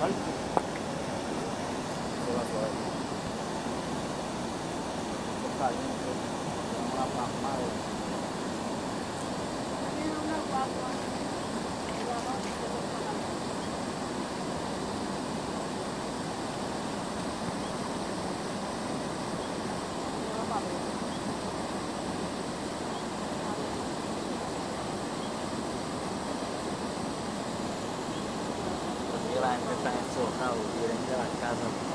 Se va suave. Está bien, una pasmada. Tiene una guagua. La va a Porque la gente está enfocada, quieren ir a la casa.